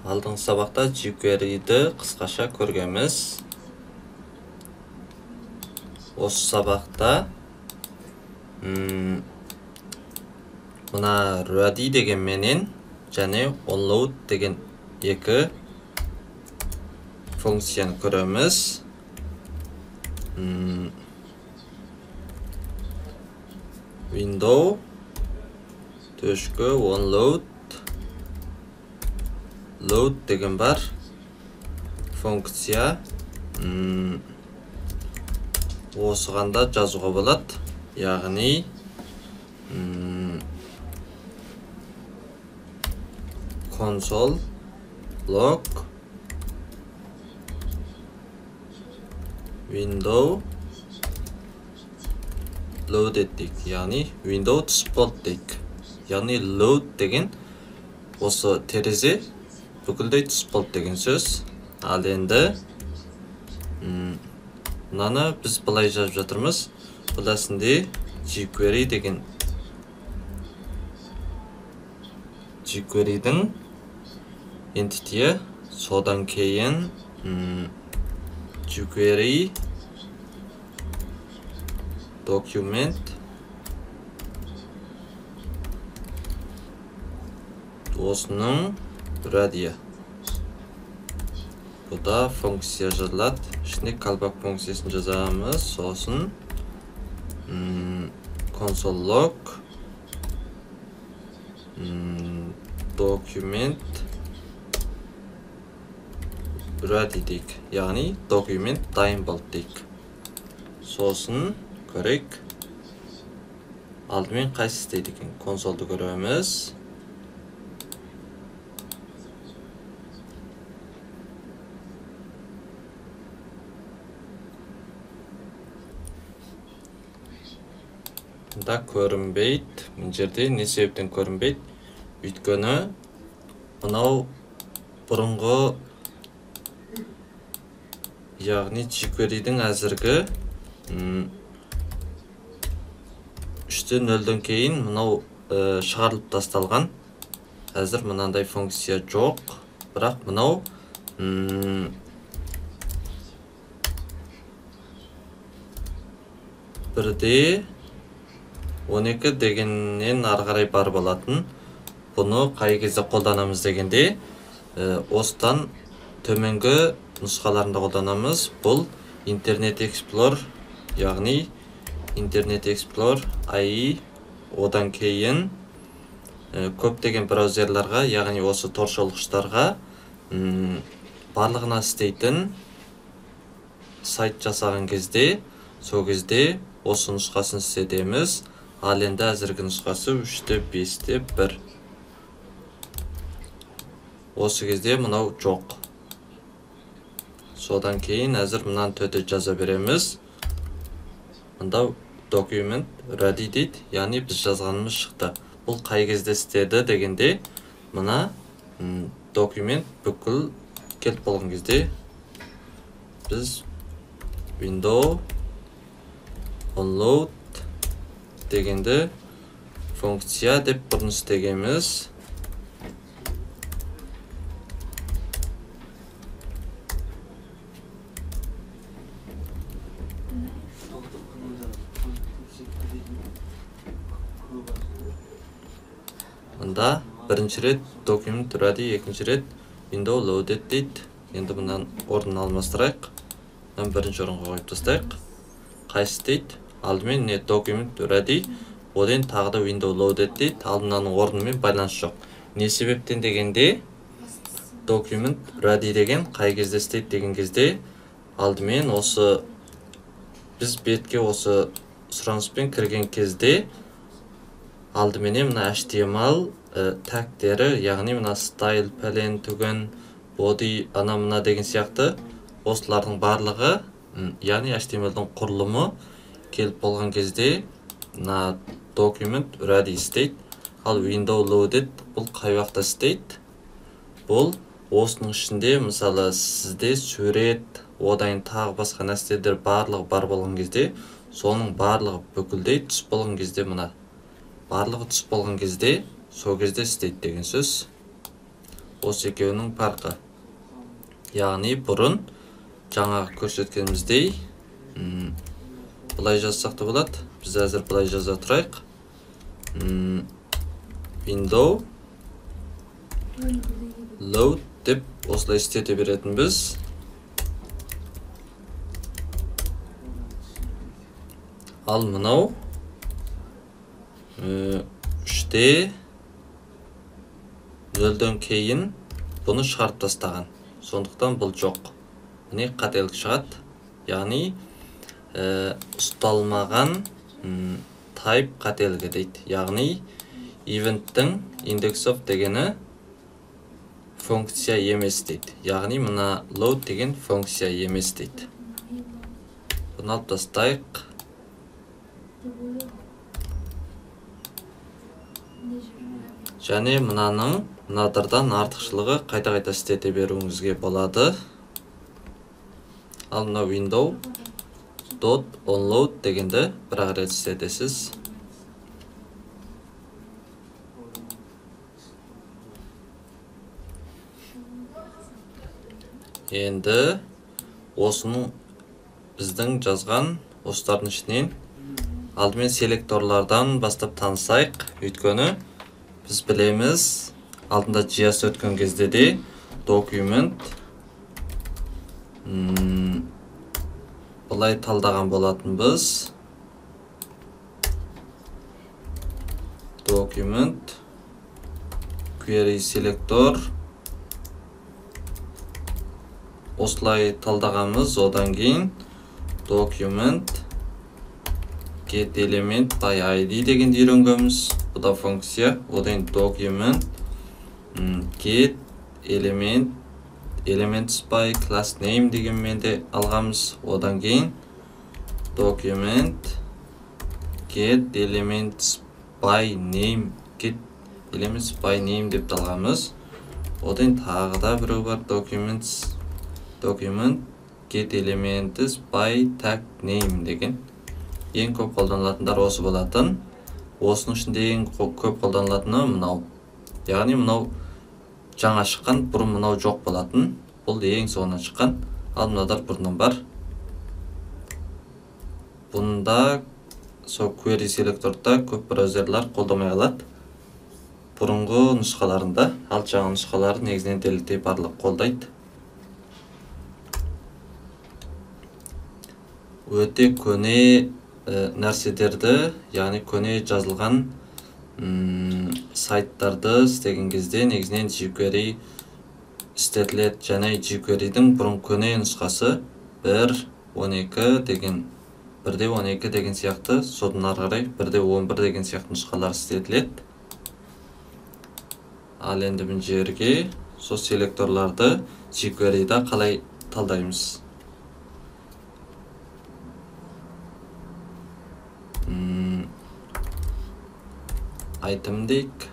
Алдыңғы сабақта jQuery'ді қысқаша көргенбіз. Осы сабақта мына ready деген менен және onload деген екі функцияны көреміз. Window төшкі onload load деген бар функция. Осығанда жазуға болады. Яғни console log window loaded дейік. Яғни window spot дейік. Яғни load деген осы терезе бүкілдей spot деген сөз. Ал енді мынаны біз былай жазып жатырмыз. Бұласында jQuery деген jQuery'дің entity, содан кейін jQuery document осының ready. Бұда функция жазылады. Ішіне callback функциясын жазамыз. Сосын console log document ready дейік. Яғни document дайын болды дейік. Сосын көрейік. Алдымен қайсы істейді екен? Консолды көреміз. Да көрінбейді. Бұл жерде не себептен көрінбейді? Өйткені мынау бұрынғы, яғни jQuery'дің әзіргі 3.0-ден кейін мынау шығарылып тасталған. Әзір мынандай функция жоқ. Бірақ мынау бірде 12 дегеннен арғарай бар болатын. Бұны қай кезде қолданамыз дегенде, осыдан төменгі нұсқаларында қолданамыз. Бұл Internet Explorer, яғни Internet Explorer IE, одан кейін көптеген браузерларға, яғни осы торшолғыштарға барлығына істейтін сайт жасаған кезде, сол кезде осы нұсқасын істетеміз. Ал енді әзіргі нұсқасы 3.5.1. Осы кезде мынау жоқ. Содан кейін әзір мұнан төте жаза береміз. Мұнда document ready дейді. Яғни біз жазғанымыз шықты. Бұл қай кезде істеді дегенде, мұна document бүкіл келіп болған кезде біз window onload дегенді функция деп бұрын істегенбіз. Мұнда бірінші рет document ready, екінші рет window loaded дейді. Енді мұнан орнын алмастырайық. Бірінші орынға қойып тастайық. Қайсы дейді? Алдымен не document ready, одан тағы да window loaded дейді. Алдынаның орнымен байланыс жоқ. Не себептен дегенде, document ready деген қай кезде істейді деген кезде, алдымен осы біз бетке осы сұраныспен кірген кезде, алдыменен мына HTML тагтері, яғни мына style, пәлен, түген, body, ана мына деген сияқты, осылардың барлығы, яғни HTML-дің құрылымы келіп болған кезде мына document ready істейді. Ал window loaded бұл қай уақытта істейді? Бұл осының ішінде, мысалы, сізде сурет, одан тағы басқа нәрселер барлығы бар болған кезде, соның барлығы бүкілдей түс болған кезде мына барлығы түс болған кезде сол кезде істейді деген сөз. осы екеуінің парқы. Яғни бұрын жаңағы көрсеткеніміздей бұлай жазсақ та болады. Біз әзір бұлай жаза тұрайық. Window load деп осылай істете беретін біз. Ал мынау үште нөлден кейін бұны шығарып тастаған. Сондықтан бұл жоқ. Міне қателік шығады. Яғни ұсталмаған type қателігі дейді. Яғни evenттің index of дегені функция емес дейді. Яғни мына load деген функция емес дейді. Бұны алып тастайық. Және мынадырдан артықшылығы қайта-қайта істете беруіңізге болады. Ал мына window dot onload дегенді бір рет істетесіз. Енді осының біздің жазған осылардың ішінен алдымен селекторлардан бастап танысайық. Өйткені біз білеміз, алдында JS өткен кезде де document бұлай талдаған болатын біз. Document query selector осылай талдағанбыз. Одан кейін document get element by id дегенді үйренгенбіз. Бұл да функция. Одан document get elements by class name дегенмен де алғанбыз. Одан кейін document get elements by name деп алғанбыз. Одан тағы да біреу бар, document get elements by tag name деген. Ең көп қолданылатындар осы болатын. Осының ішінде ең көп қолданылатыны мынау. Яғни мынау жаңа шыққан, бұрын мынау жоқ болатын. Бұл ең соңынан шыққан. Ал мынадар бұрыннан бар. Бұнда query selectorда көп браузерлер қолдамай қалады. Бұрынғы нұсқаларында, ал жаңа нұсқалары негізінен дерліктей барлық қолдайды. Өте көне нәрселерді, яғни көне жазылған сайттарды істеген кезде негізінен jQuery істетіледі. Және jQuery'дің бұрын көне нұсқасы 1.12 деген 1.12 деген сияқты, содан ары қарай 1.11 деген сияқты нұсқалар істетіледі. Ал енді бұл жерге сол селекторларды jQuery'да қалай талдаймыз? Item дейік.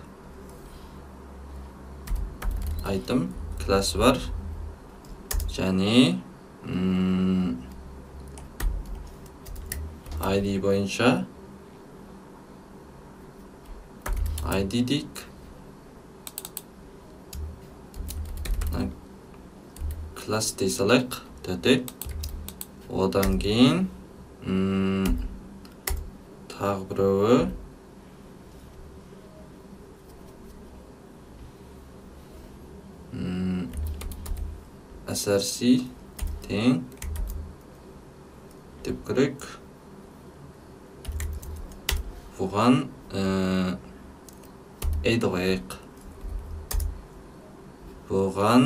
Item классы бар. Және ID бойынша ID дейік. Класс дей салайық. Одан кейін тағы біреуі src тең деп көрейік. Бұған айды қойайық. Бұған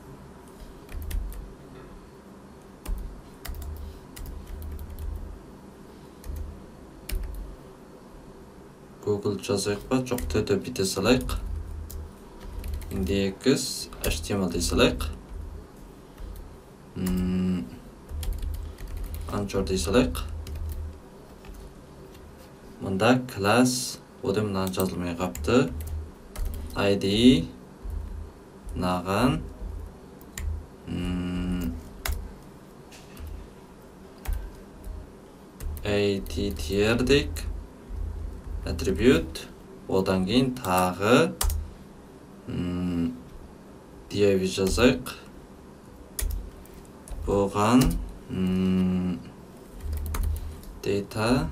Google жазайық па? Жоқ, төте бите салайық. Index HTML дей салайық. Anchor дей салайық. Мұнда класс одан мұнан жазылмай қапты. ID наған attr дейік. Attribute одан кейін тағы div жазайық. Бұған data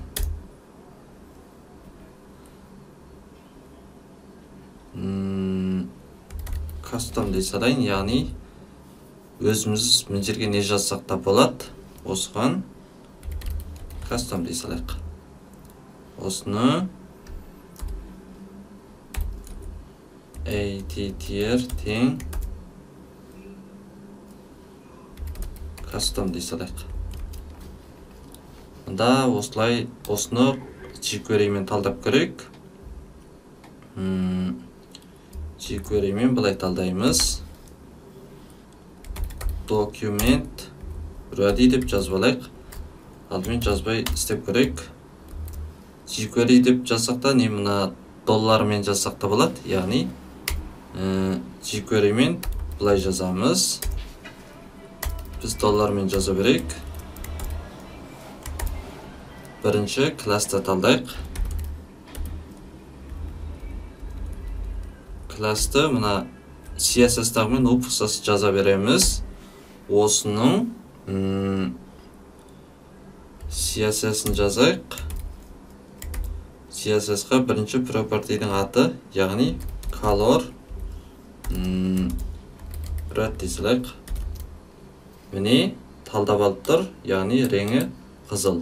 custom дей салайын, яғни өзіміз мына жерге не жазсақ та болады. Осыған custom дей салайық. Осыны attr тең custom дей салайық. Мұнда осылай осыны jQueryмен талдап көрейік. jQueryмен бұлай талдаймыз. Document ready деп жазып алайық. Алдымен жазбай істеп көрейік. jQuery деп жазсақ та, не мына доллармен жазсақ та болады. Яғни jQueryмен бұлай жазамыз. Біз доллармен жаза берейік. Бірінші класты талдайық. Класты мына CSS-тағымен ұпқысасы жаза береміз. Осының CSS-ін жазайық. CSS-ға бірінші property-дің аты, яғни color red дей салайық. Міне талдап алып тұр, яғни реңі қызыл.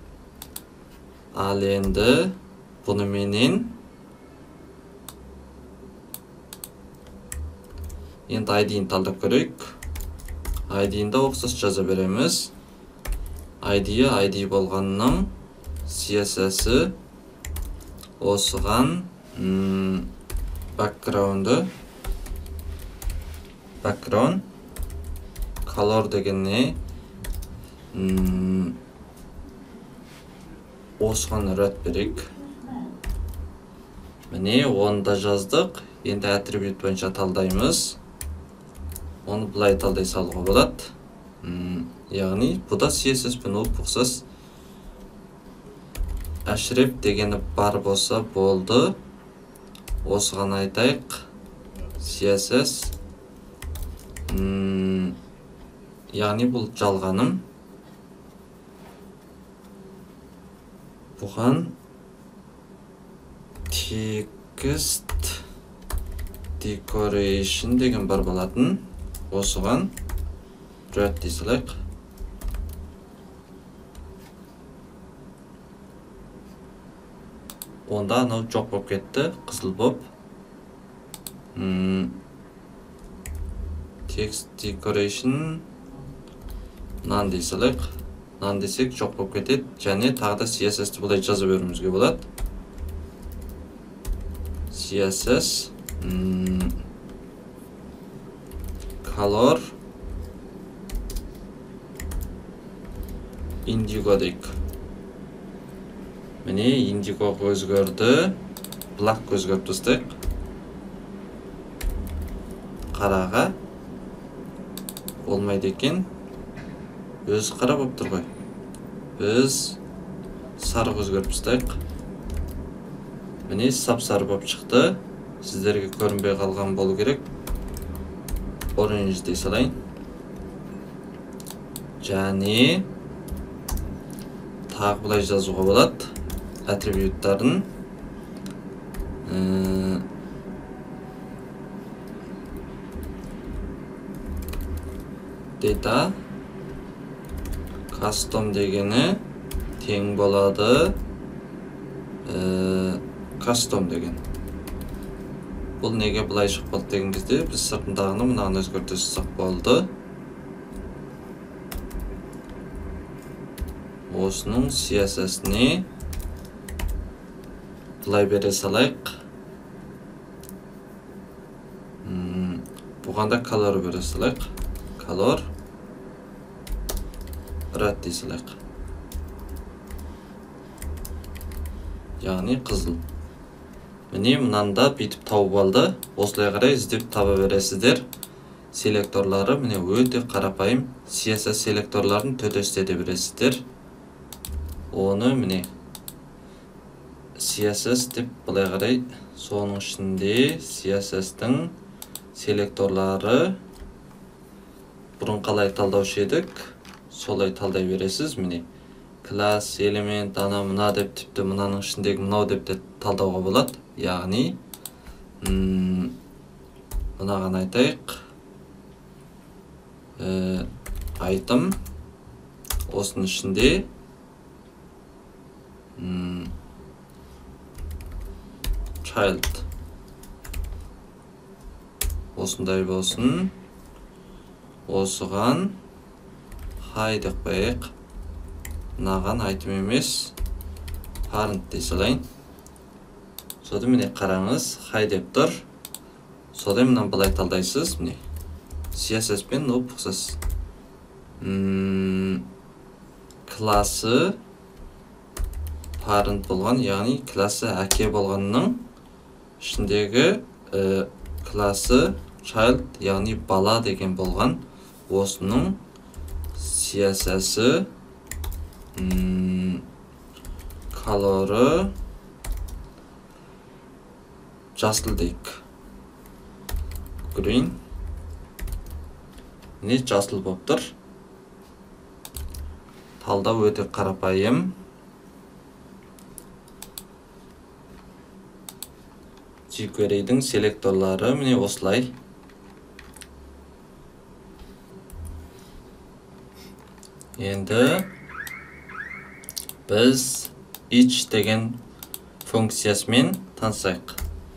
Ал енді бұны менен енді ID-ін талдап көрейік. ID-інде ұқсас жаза береміз. ID болғанның CSS-і осыған background color дегенне осыған red берейік. Міне оны да жаздық. Енді attribute бойынша талдаймыз. Оны бұлай талдай салуға болады. Яғни бұда CSS пен ұқсас әшіреп дегені бар болса болды. Осыған айтайық. CSS яғни бұл жалғаным. Бұған text decoration деген бар болатын. Осыған red дей салайық. Онда анау жоқ болып кетті, қызыл болып. Text decoration none дей салайық. None десек жоқ болып кетеді, және тағы да CSS-ті бұлай жаза беруімізге болады. CSS color indigo дейік. Міне indigo өзгерді, black өзгеріп тастайық. Қараға болмайды екен. Өз қара болып тұр ғой. Біз сары өзгеріп тастайық. Міне сап-сары болып шықты. Сіздерге көрінбей қалған болу керек. Orange дей салайын. Және тағы бұлай жазуға болады. Атрибуттарын data custom дегені тең болады custom деген. Бұл неге бұлай шығып болды деген кезде біз сыртындағыны мынаған өзгерте жасақ болды. Осының CSS-не бұлай бере салайық. Бұғанда color бере салайық. Color red дей салайық. Яғни қызыл. Міне мұнанда бүйтіп тауып алды. Осылай қарай іздеп таба бересіздер. Селекторлары міне өте қарапайым. CSS селекторларын төтесте де бересіздер. Оны міне CSS деп бұлай қарай соның ішінде CSS-тің селекторлары бұрын қалай талдаушы едік, солай талдай бересіз. Міне класс, элемент, ана мына деп, тіпті мынаның ішіндегі мынау деп те талдауға болады. Яғни мынаған айтайық, айтым осының ішінде child осындай болсын, осыған hi деп қояйық. Мынаған айтым емес, parent дей салайын. Содан міне қараңыз, hi деп тұр. Содан мынаны былай талдайсыз, міне CSS пен ұқсас. Класы parent болған, яғни класы әке болғанның ішіндегі класы child, яғни бала деген болған. Осының CSS-і колоры жасыл дейік. Green. Міне жасыл болып тұр. Талдау өте қарапайым. jQuery'дің селекторлары міне осылай. Енді біз each деген функциясымен танысайық.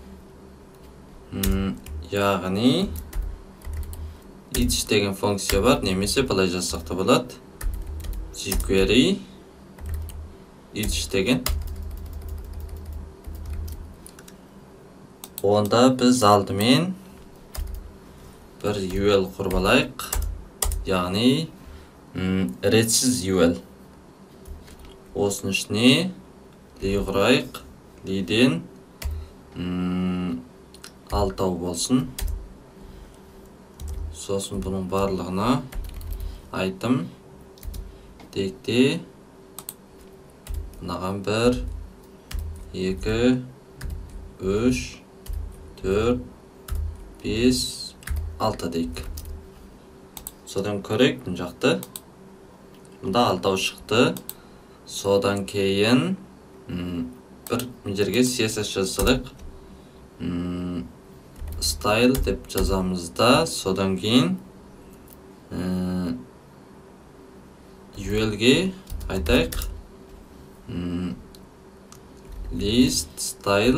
Яғни each деген функция бар, немесе былай жазсақ та болады. jQuery each деген. Онда біз алдымен бір UL құрып алайық. Яғни ретсіз UL. Осының ішіне ли құрайық. Лиден 6 болсын. Сосын бұның барлығына айтым текте мынаған 1, 2, 3, 4, 5, 6 дейік. Содан көрейік бұн жақты. Бұнда 6 шықты. Содан кейін бір жерге CSS жазсақ. Style деп жазамыз да, содан кейін UL-ге айтайық. List style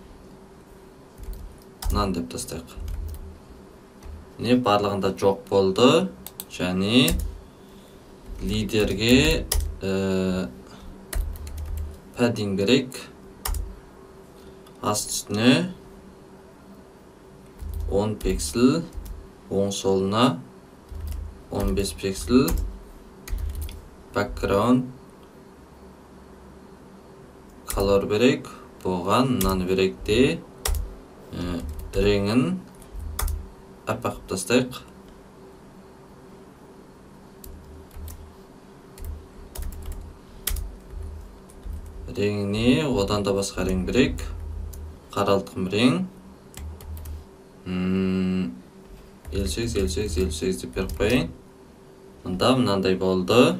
нан деп тастайық. Не барлығында жоқ болды. Және лидерге padding берейік. Аст үстіне 10 пиксель, оң солына 15 пиксель, background color берейік. Бұған мынаны берейік те реңін аппақ қылып тастайық. Реңіне одан да басқа рең берейік. Қаралтқым рең. 58 деп беріп қойын. Мұнда мынандай болды.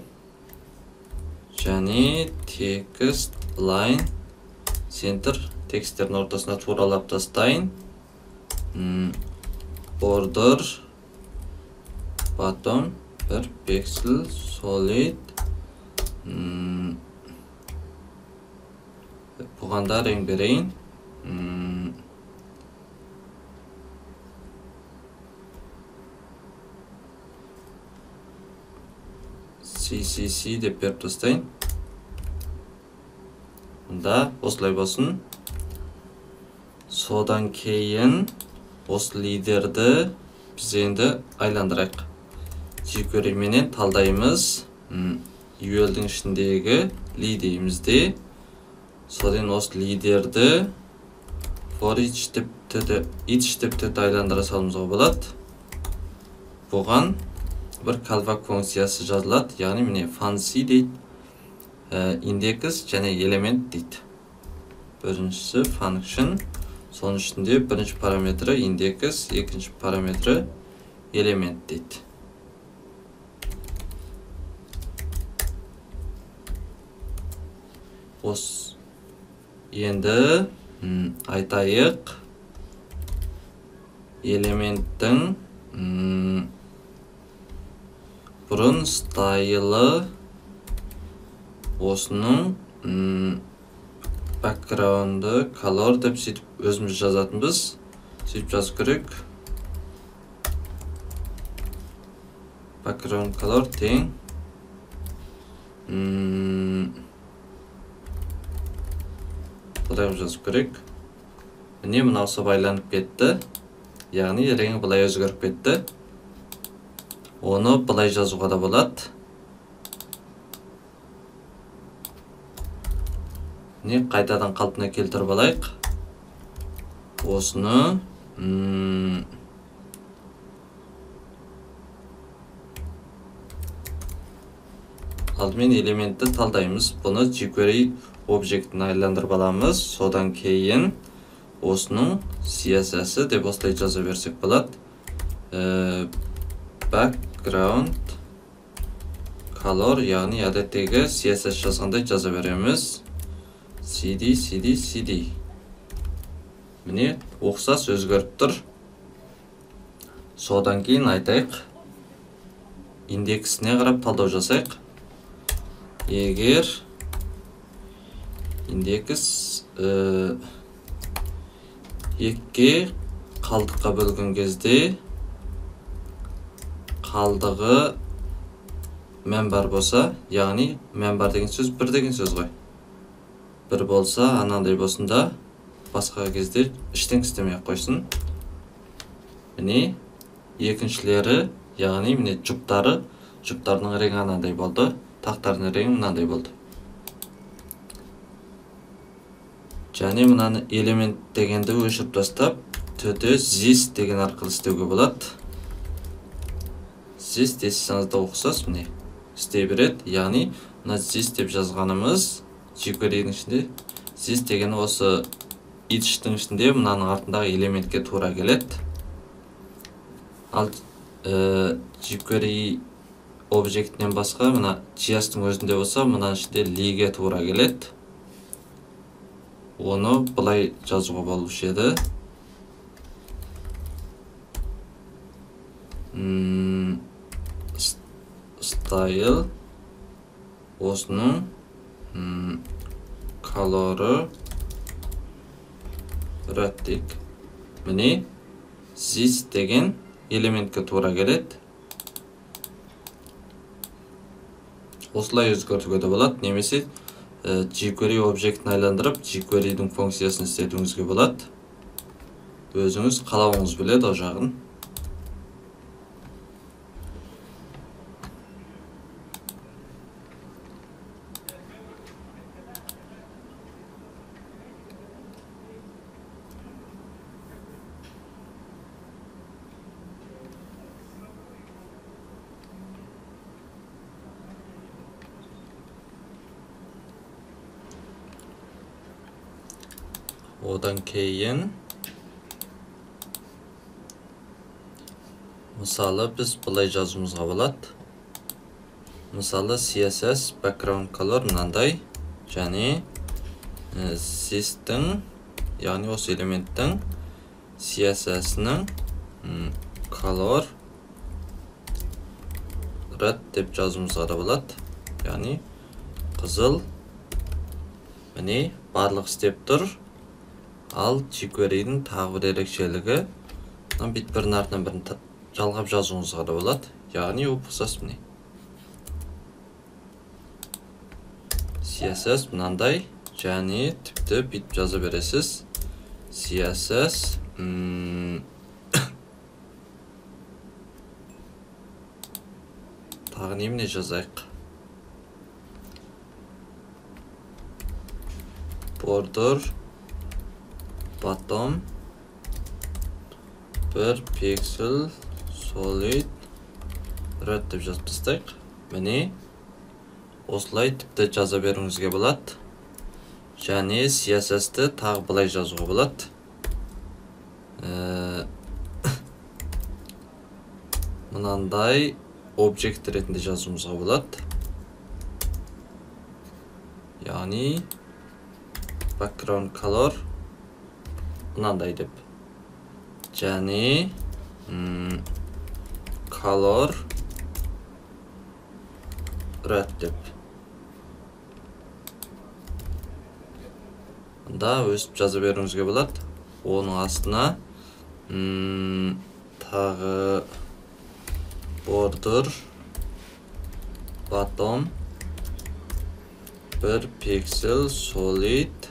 Және text line center тексттердің ортасына туралап тастайын. Border bottom 1 pixel solid. Бұғанда рең берейін. CCC деп беріп тастайын. Мұнда осылай болсын. Содан кейін осы лидерді біз енді айландырайық. jQuery менен талдаймыз. UL-дің ішіндегі ли деймізде. Содан осы лидерді for each деп айландыра салымызға болады. Бұған бір callback функциясы жазылады. Яғни міне fancy дейді. Index және element дейді. Біріншісі function, Соның ішінде бірінші параметрі индекс, екінші параметрі элемент дейді. Енді айтайық, элементтің бұрын стайлы осының background'ı color деп сөйтіп өзіміз жазатынбыз. Сөйтіп жазу керек. Background color тең бұлай жазу керек. Міне мынаусы байланып кетті. Яғни реңі бұлай өзгеріп кетті. Оны бұлай жазуға да болады. Міне қайтадан қалпына келтіріп алайық. Осыны алдымен элементті талдаймыз. Бұны jQuery объектін айландырып аламыз. Содан кейін осының CSS деп осылай жаза берсек болады. Background color, яғни әдеттегі CSS жазғандай жаза береміз. CD. Міне ұқсас өзгеріп тұр. Содан кейін айтайық, индексіне қарап талдау жасайық. Егер индекс екке қалдыққа бөлген кезде қалдығы мән бар болса, яғни мән бар деген сөз бір деген сөз ғой. Бір болса, анандай болсында басқа кезде іштен істемей қойсын. Міне екіншілері, яғни міне жұптардың реңі анандай болды, тақтардың реңі мынандай болды. Және мынаны элемент дегенді өшіріп тастап, төте this деген арқылы істеуге болады. This десеңіз де ұқсас міне істей береді. Яғни мына this деп жазғанымыз jQuery'дің ішінде this деген осы each-тің ішінде мынаның артындағы элементке тура келеді. Ал jQuery объектінен басқа мына JS-тің өзінде болса, мынаның ішінде lee-ге тура келеді. Оны бұлай жазуға болушы еді. Style осының color'ы рәттік. Міне this деген элементке тура келеді. Осылай өзгертуге де болады. Немесе jQuery объектін айландырып, jQuery'дің функциясын істетуіңізге болады. Өзіңіз қалауыңыз біледі о жағын. Одан кейін мысалы біз бұлай жазуымызға болады. Мысалы CSS background color мынандай, және this-тің, яғни осы элементтің CSS-ның color red деп жазуымызға да болады. Яғни қызыл. Міне барлық істеп тұр. Ал jQuery'дің тағы бір ерекшелігі, бит бірінің артынан бірін жалғап жазуыңызға да болады. Яғни ұқсас міне. CSS мынандай, және тіпті бит жаза бересіз. CSS тағы неміне жазайық. Border bottom bir pixel solid red деп жазып тастайық. Міне осылай тіпті жаза беруіңізге болады. Және CSS-ті тағы былай жазуға болады. мынандай объект ретінде жазуымызға болады. Яғни background color мынандай деп. Және color red деп. Мында өсіп жаза беруіңізге болады. Оның астына тағы border bottom 1 pixel solid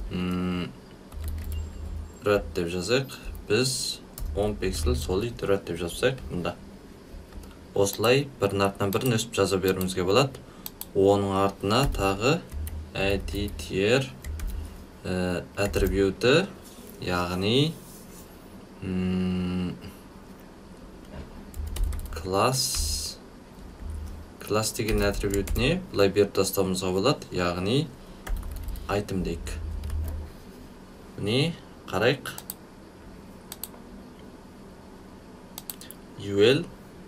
red деп жазайық. Біз 10 pixel solid red деп жазсақ, мында. Осылай бірінің артынан бірін өсіп жаза беруімізге болады. Оның артына тағы editor attribute, яғни class деген атрибутіне бұлай беріп тастауымызға болады, яғни item дейік. Міне қарайық. UL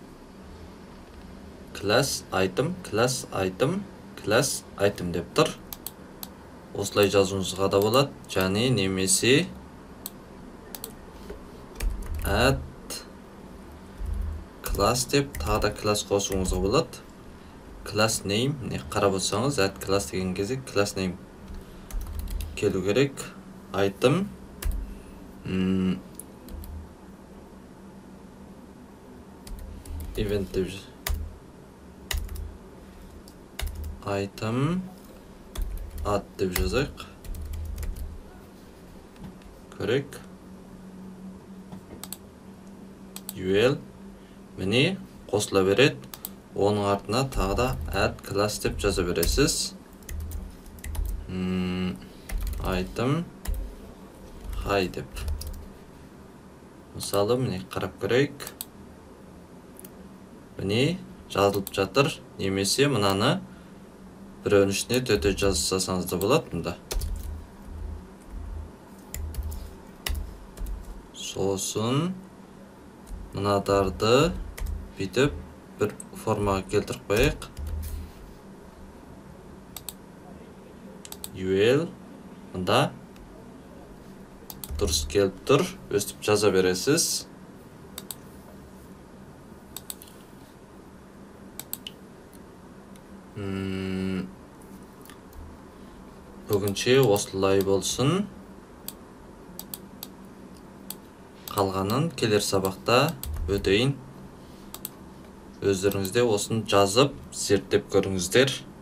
class item деп тұр. Осылай жазуыңызға да болады. Және немесе add class деп тағы да class қосуыңызға болады. Class name, не қарап отырсаңыз, add class деген кезде class name келу керек. Item event деп item add деп жазайық. Көрек. UL міне қосыла береді. Оның артына тағы да add class деп жаза бересіз. Item high деп. Мысалы, міне қарап көрейік. Міне жазылып жатыр. Немесе мынаны біреудің ішіне төте жазсаңыз да болады мұнда. Сосын мынадарды бүйтіп бір формаға келтіріп қояйық. UL мұнда дұрыс келіп тұр. Өстіп жаза бересіз. Бүгінше осылай болсын. Қалғанын келер сабақта өтейін. Өздеріңізде осын жазып, зерттеп көріңіздер.